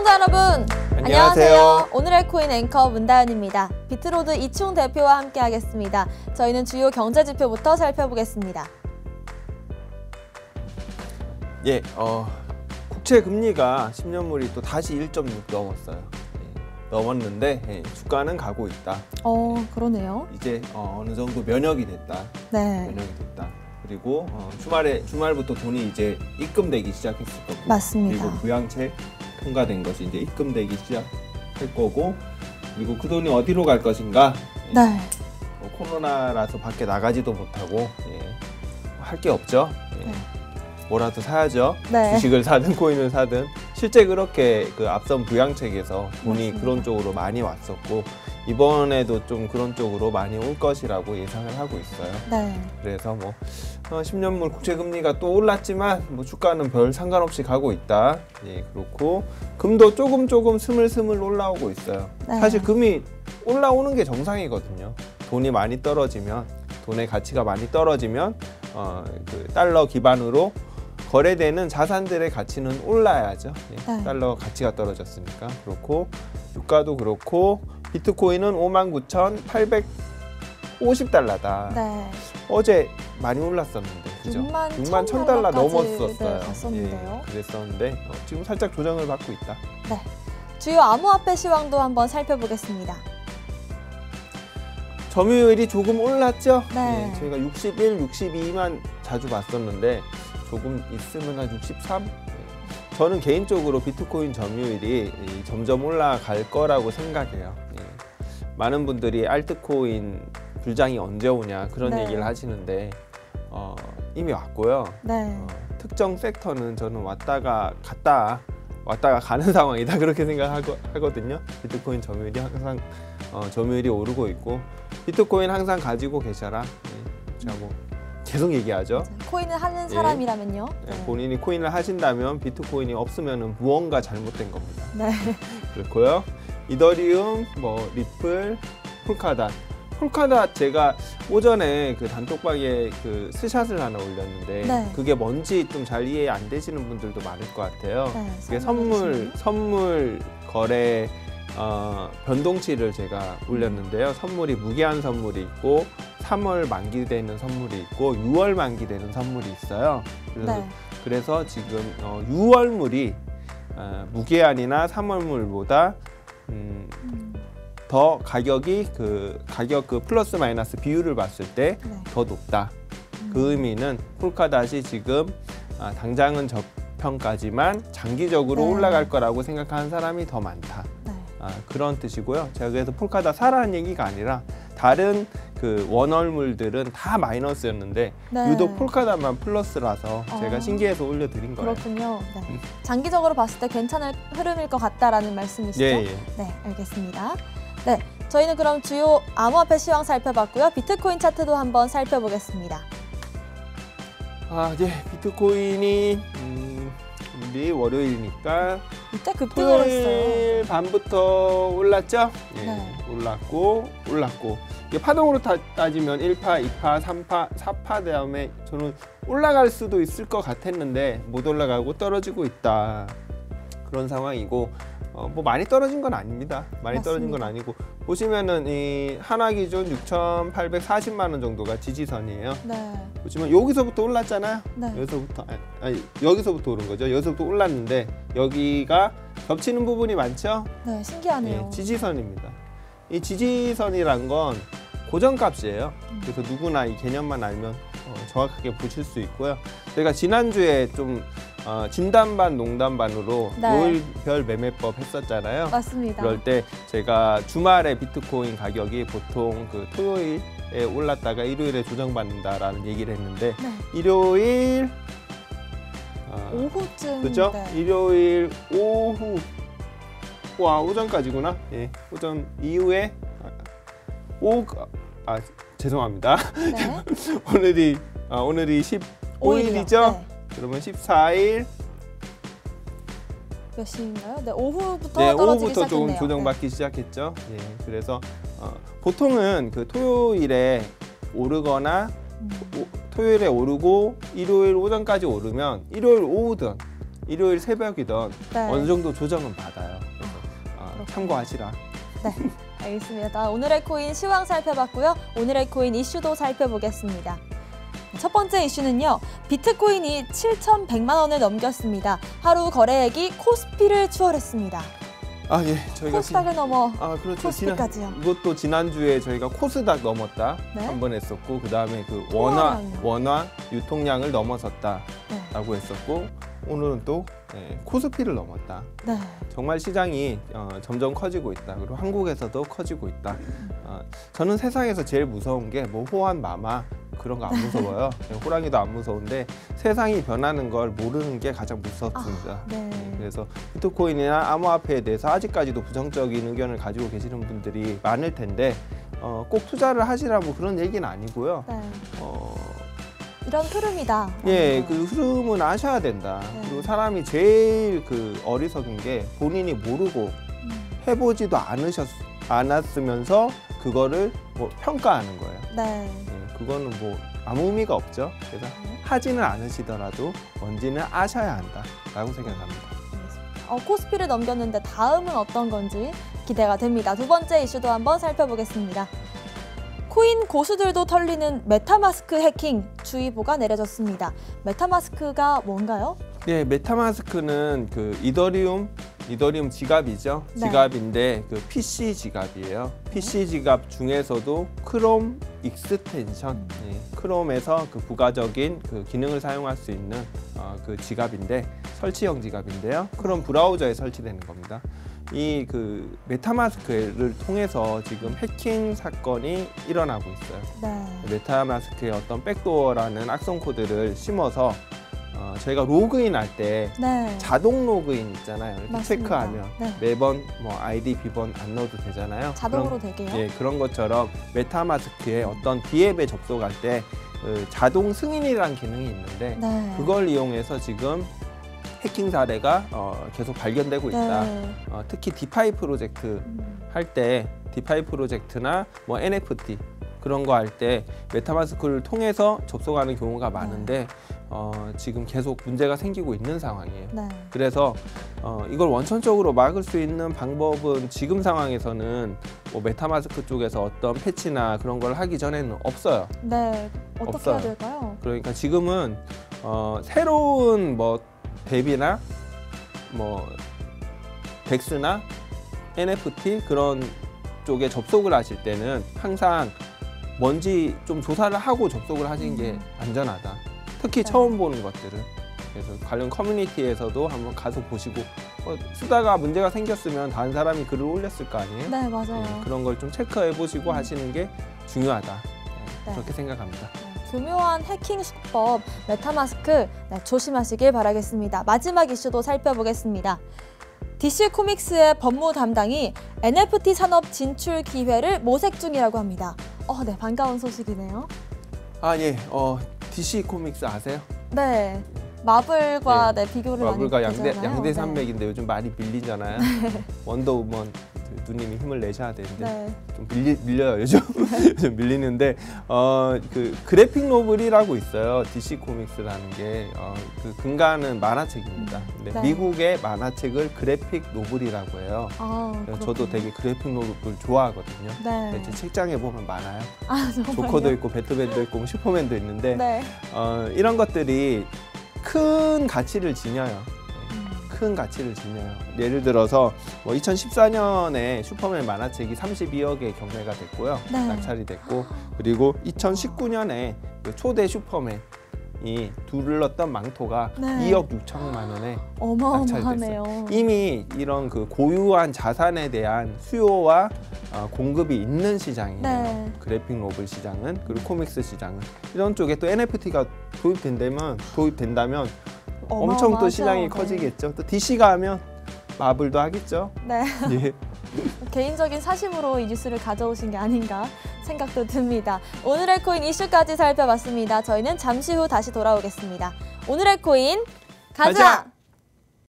시청자 여러분, 안녕하세요. 오늘의 코인 앵커 문다은입니다. 비트로드 이충 대표와 함께하겠습니다. 저희는 주요 경제지표부터 살펴보겠습니다. 예, 국채 금리가 10년물이 또 다시 1.6 넘었어요. 넘었는데 주가는 가고 있다. 그러네요. 이제 어느 정도 면역이 됐다. 네. 면역이 됐다. 그리고 주말부터 돈이 이제 입금되기 시작했을 거고. 맞습니다. 그리고 부양책 통과된 것이 이제 입금되기 시작할 거고. 그리고 그 돈이 어디로 갈 것인가? 네. 코로나라서 밖에 나가지도 못하고 할 게 없죠. 네. 뭐라도 사야죠. 네. 주식을 사든 코인을 사든. 실제 그렇게 그 앞선 부양책에서 돈이 맞습니다. 그런 쪽으로 많이 왔었고 이번에도 좀 그런 쪽으로 많이 올 것이라고 예상을 하고 있어요. 네. 그래서 10년물 국채 금리가 또 올랐지만 주가는 별 상관없이 가고 있다. 예, 그렇고 금도 조금 스물스물 올라오고 있어요. 네. 사실 금이 올라오는 게 정상이거든요. 돈이 많이 떨어지면 돈의 가치가 많이 떨어지면 그 달러 기반으로 거래되는 자산들의 가치는 올라야죠. 예, 네. 달러 가치가 떨어졌으니까. 그렇고 유가도 그렇고 비트코인은 51,850달러다. 네. 어제 많이 올랐었는데 그죠? 61,000 $61,000 넘었었어요. 넘었었어요. 네, 갔었는데요. 예, 그랬었는데 지금 살짝 조정을 받고 있다. 네. 주요 암호화폐 시황도 한번 살펴보겠습니다. 점유율이 조금 올랐죠? 네. 예, 저희가 61, 62만 자주 봤었는데 조금 있으면 한 63? 저는 개인적으로 비트코인 점유율이 점점 올라갈 거라고 생각해요. 예. 많은 분들이 알트코인 불장이 언제 오냐 그런 네. 얘기를 하시는데 이미 왔고요. 네. 특정 섹터는 저는 왔다가 가는 상황이다 그렇게 생각하거든요. 비트코인 점유율이 항상 점유율이 오르고 있고 비트코인 항상 가지고 계셔라. 예. 제가 계속 얘기하죠. 코인을 하는 사람이라면요. 네. 본인이 코인을 하신다면 비트코인이 없으면 무언가 잘못된 겁니다. 네. 그렇고요. 이더리움, 리플, 폴카닷 제가 오전에 그 단톡방에 그 스샷을 하나 올렸는데 네. 그게 뭔지 좀 잘 이해 안 되시는 분들도 많을 것 같아요. 네, 그게 선물 거래 변동치를 제가 올렸는데요. 선물이 무기한 선물이 있고 3월 만기되는 선물이 있고 6월 만기되는 선물이 있어요. 그래서 지금 6월물이 무기한이나 3월물보다 더 가격 그 플러스 마이너스 비율을 봤을 때 더 높다. 그 의미는 폴카닷이 지금 당장은 저평가지만 장기적으로 올라갈 거라고 생각하는 사람이 더 많다. 그런 뜻이고요. 제가 그래서 폴카닷 사라는 얘기가 아니라 다른 그 원월물들은 다 마이너스였는데 유독 폴카닷만 플러스라서 제가 신기해서 올려드린 거예요. 그렇군요. 네. 장기적으로 봤을 때 괜찮은 흐름일 것 같다라는 말씀이시죠? 예. 네, 알겠습니다. 네, 저희는 그럼 주요 암호화폐 시황 살펴봤고요. 비트코인 차트도 한번 살펴보겠습니다. 비트코인이 우리 월요일이니까 이때 급등을 했어요. 토요일 밤부터 올랐죠? 예, 네. 올랐고 이게 파동으로 따지면 1파, 2파, 3파, 4파 다음에 저는 올라갈 수도 있을 것 같았는데 못 올라가고 떨어지고 있다. 그런 상황이고 많이 떨어진 건 아닙니다. 많이 떨어진 건 아니고 보시면은 이 하나 기준 6,840만 원 정도가 지지선이에요. 네. 보시면 여기서부터 올랐잖아요. 네. 여기서부터 오른 거죠. 여기서부터 올랐는데 여기가 겹치는 부분이 많죠. 네, 신기하네요. 지지선입니다. 이 지지선이란 건 고정값이에요. 그래서 누구나 이 개념만 알면 정확하게 보실 수 있고요. 저희가 지난주에 좀 진단반 농담반으로 요일별 매매법 했었잖아요. 맞습니다. 그럴 때 제가 주말에 비트코인 가격이 보통 그 토요일에 올랐다가 일요일에 조정받는다라는 얘기를 했는데 일요일 오후쯤 그죠? 일요일 오후 오전까지구나. 예, 오전 이후에 죄송합니다. 네. 오늘이 15일이죠? 네. 그러면 14일 몇 시인가요? 네, 오후부터 떨어지기 오후부터 시작했네요. 조금 조정받기 시작했죠. 예, 그래서 보통은 그 토요일에 오르거나 토요일에 오르고 일요일 오전까지 오르면 일요일 오후든 일요일 새벽이던 네. 어느 정도 조정은 받아요. 그래서 참고하시라. 네, 알겠습니다. 오늘의 코인 시황 살펴봤고요. 오늘의 코인 이슈도 살펴보겠습니다. 첫 번째 이슈는요. 비트코인이 7,100만 원을 넘겼습니다. 하루 거래액이 코스피를 추월했습니다. 예, 저희가 코스닥을 넘어 그렇죠. 코스피까지요. 이것도 지난주에 저희가 코스닥 넘었다 네. 한 번 했었고, 그다음에 그 통화량요. 원화 유통량을 넘어섰다라고 네. 했었고, 오늘은 또 코스피를 넘었다. 네. 정말 시장이 점점 커지고 있다. 그리고 한국에서도 커지고 있다. 저는 세상에서 제일 무서운 게 뭐 호환, 마마 그런 거 안 무서워요. 호랑이도 안 무서운데 세상이 변하는 걸 모르는 게 가장 무섭습니다. 네. 그래서 비트코인이나 암호화폐에 대해서 아직까지도 부정적인 의견을 가지고 계시는 분들이 많을 텐데 꼭 투자를 하시라 뭐 그런 얘기는 아니고요. 네. 이런 흐름이다. 예, 그 흐름은 아셔야 된다. 네. 그리고 사람이 제일 그 어리석은 게 본인이 모르고 해보지도 않았으면서 그거를 뭐 평가하는 거예요. 네. 예, 그거는 뭐 아무 의미가 없죠. 그래서 하지는 않으시더라도 뭔지는 아셔야 한다라고 생각합니다. 코스피를 넘겼는데 다음은 어떤 건지 기대가 됩니다. 두 번째 이슈도 한번 살펴보겠습니다. 코인 고수들도 털리는 메타마스크 해킹 주의보가 내려졌습니다. 메타마스크가 뭔가요? 네, 메타마스크는 그 이더리움 지갑이죠. 네. 지갑인데 그 PC 지갑이에요. PC 지갑 중에서도 크롬 익스텐션, 크롬에서 그 부가적인 그 기능을 사용할 수 있는 그 지갑인데 설치형 지갑인데요. 크롬 브라우저에 설치되는 겁니다. 이 그 메타마스크를 통해서 지금 해킹 사건이 일어나고 있어요. 네. 메타마스크의 어떤 백도어라는 악성 코드를 심어서 저희가 로그인 할 때 네. 자동 로그인 있잖아요. 이렇게 맞습니다. 체크하면 네. 매번 뭐 아이디, 비번 안 넣어도 되잖아요. 자동으로 되게요? 예, 그런 것처럼 메타마스크에 어떤 D앱에 접속할 때 자동 승인이라는 기능이 있는데 네. 그걸 이용해서 지금 해킹 사례가 계속 발견되고 있다. 네. 특히 디파이 프로젝트 할 때 디파이 프로젝트나 뭐 NFT 그런 거 할 때 메타마스크를 통해서 접속하는 경우가 많은데 지금 계속 문제가 생기고 있는 상황이에요. 네. 그래서 이걸 원천적으로 막을 수 있는 방법은 지금 상황에서는 뭐 메타마스크 쪽에서 어떤 패치나 그런 걸 하기 전에는 없어요. 네. 어떻게 없어요. 해야 될까요? 그러니까 지금은 새로운 뭐 덱이나 뭐 덱스나 NFT 그런 쪽에 접속을 하실 때는 항상 뭔지 좀 조사를 하고 접속을 하시는 게 안전하다. 특히 네. 처음 보는 것들은. 그래서 관련 커뮤니티에서도 한번 가서 보시고 쓰다가 문제가 생겼으면 다른 사람이 글을 올렸을 거 아니에요? 네, 맞아요. 그런 걸 좀 체크해 보시고 하시는 게 중요하다. 네. 그렇게 생각합니다. 교묘한 해킹 수법 메타마스크 조심하시길 바라겠습니다. 마지막 이슈도 살펴보겠습니다. DC 코믹스의 법무 담당이 NFT 산업 진출 기회를 모색 중이라고 합니다. 네, 반가운 소식이네요. 예. DC 코믹스 아세요? 네, 마블과 비교를 마블과 많이 하잖아요. 양대 산맥인데 요즘 많이 밀리잖아요. 원더우먼 누님이 힘을 내셔야 되는데 네. 좀 밀려요 요즘. 좀 밀리는데 그 그래픽 노블이라고 있어요. DC 코믹스라는 게 그 근간은 만화책입니다. 근데 네. 미국의 만화책을 그래픽 노블이라고 해요. 저도 되게 그래픽 노블 좋아하거든요. 네. 제 책장에 보면 많아요. 정말요? 조커도 있고 배트맨도 있고 슈퍼맨도 있는데 네. 이런 것들이 큰 가치를 지녀요. 큰 가치를 지녀요. 예를 들어서 뭐 2014년에 슈퍼맨 만화책이 32억에 경매가 됐고요. 네. 낙찰이 됐고, 그리고 2019년에 그 초대 슈퍼맨이 둘렀던 망토가 네. 2억 6천만 원에 어마어마하네요. 이미 이런 그 고유한 자산에 대한 수요와 공급이 있는 시장이에요. 네. 그래픽 노블 시장은, 그리고 코믹스 시장은. 이런 쪽에 또 NFT가 도입된다면 엄청 또 시장이 네. 커지겠죠. 또 DC가 하면 마블도 하겠죠. 네. 예. 개인적인 사심으로 이 뉴스를 가져오신 게 아닌가 생각도 듭니다. 오늘의 코인 이슈까지 살펴봤습니다. 저희는 잠시 후 다시 돌아오겠습니다. 오늘의 코인 가자!